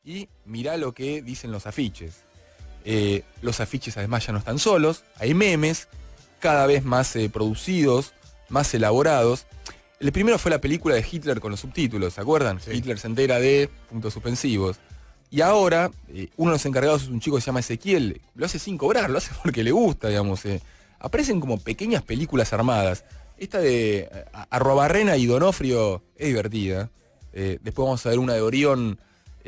y mirá lo que dicen los afiches. Los afiches además ya no están solos, hay memes cada vez más producidos, más elaborados. El primero fue la película de Hitler con los subtítulos, ¿se acuerdan? Sí. Hitler se entera de puntos suspensivos. Y ahora, uno de los encargados es un chico que se llama Ezequiel, lo hace sin cobrar, lo hace porque le gusta, digamos. Aparecen como pequeñas películas armadas. Esta de Arrobarrena y Donofrio es divertida. Después vamos a ver una de Orión.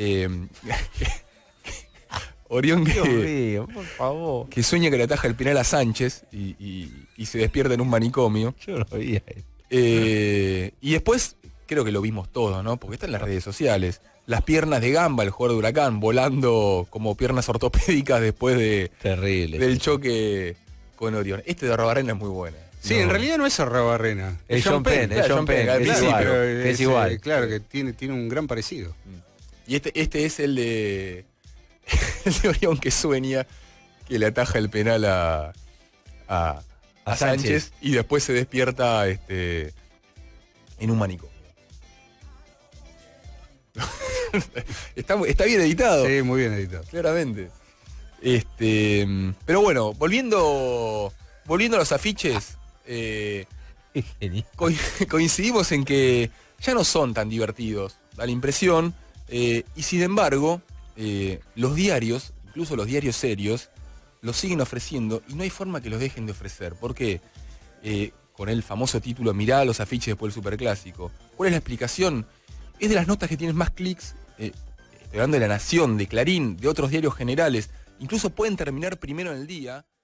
Orión Dios mío, por favor. Que sueña que le ataja el penal a Sánchez y se despierta en un manicomio. Yo lo veía. Y después, creo que lo vimos todo, ¿no? Porque está en las redes sociales. Las piernas de Gamba, el jugador de Huracán, volando como piernas ortopédicas después del choque con Orión. Este de Arrobarrena es muy buena. Sí, en realidad no es Arrobarrena. Es John Penn. Es John Penn. Es igual. Claro, que tiene un gran parecido. Y este es el de Orión, que sueña que le ataja el penal a Sánchez y después se despierta en un manicomio. Está bien editado. Sí, muy bien editado. Claramente. Pero bueno, volviendo a los afiches, coincidimos en que ya no son tan divertidos, da la impresión, y sin embargo, los diarios, incluso los diarios serios, los siguen ofreciendo y no hay forma que los dejen de ofrecer. ¿Por qué? Con el famoso título, mirá los afiches después del Superclásico. ¿Cuál es la explicación? Es de las notas que tienen más clics, estoy hablando de La Nación, de Clarín, de otros diarios generales. Incluso pueden terminar primero en el día.